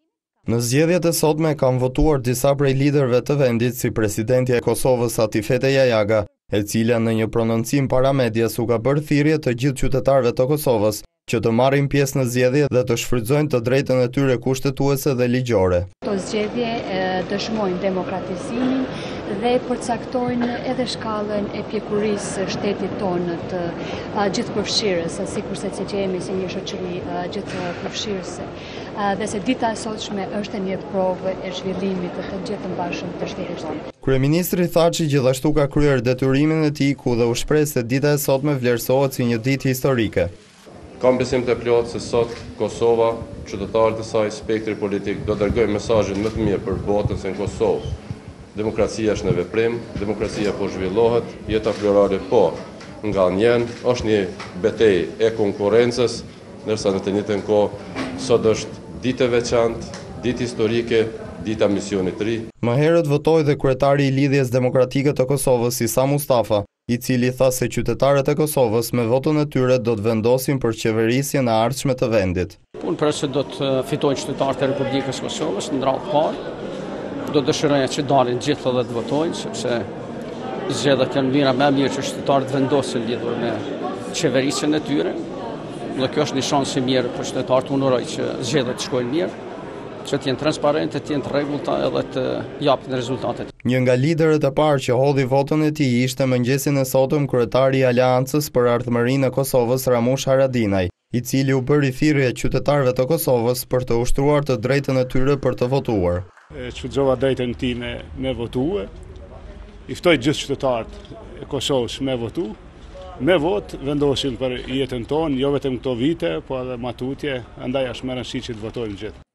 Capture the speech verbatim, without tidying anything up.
Në zgjedhjet e sotme kanë votuar disa prej liderëve të vendit si presidenti e Kosovës Atifete Jajaga, e cila në një prononcim para medias u ka bërë thirrje të gjithë qytetarëve të Kosovës që të marrin pjesë në zgjedhje dhe të shfrytëzojnë të drejtën e tyre kushtetuese dhe ligjore. Këto zgjedhje dëshmojnë demokratizimin dhe përcaktojnë edhe shkallën e pjekurisë së shtetit tonë të gjithëpërfshirës, sikurse që jemi si një shoqëri gjithëpërfshirëse. Dhe se dita e sotshme është një provë e zhvillimit të të gjithë mbashëm të shtetit tonë. Kryeministri Thaçi gjithashtu ka kryer detyrimin e tij ku dhe u shpreh se dita e sotme vlerësohet si një ditë historike. Kam besim të plotë se sot Kosova, qytetarët e saj, spektri politik do dërgojë mesazhin më të mirë për botën se në Kosovë. Demokracia është në veprim, demokracia po zhvillohet, jeta plurale po ngallnjen, është një betejë e konkurrencës, ndërsa në të njëjtën kohë sot është ditë e veçantë, ditë historike, dita misionit të ri. Më herët votoi dhe kryetari i Lidhjes Demokratike të Kosovës, Isa Mustafa, i cili tha se qytetarët e Kosovës me votën e tyre do të vendosin për qeverisjen e ardhshme të vendit. Unë për se do të fitojnë qytetarët e Republikës Kosovës në radhë parë, do të dëshiroja që dalin gjithë dhe të votojnë, sepse zgjedhjet janë mira më mirë që qytetarët vendosin lidhur me qeverisjen e tyre. Dhe kjo është një shans i mirë për qytetarët, unë uroj që zgjedhjet të shkojnë mirë, që të jenë transparente, të jenë të rregullta edhe të japin rezultatet. Një nga liderët e parë që hodhi votën e tij ishte mëngjesin e sotëm kryetari i Aleancës për Ardhmërinë e Kosovës Ramush Haradinaj, i cili u bëri thirrje qytetarëve të Kosovës për të ushtruar të drejtën e tyre për të votuar. Shfrytëzova drejtën time me votue, i ftoj gjithë qytetarët e Kosovës me votu, me vot vendosin për jetën tonë, jo vetëm këto vite, po edhe matutje, andaj është më rëndësishme që të votojnë gjithë.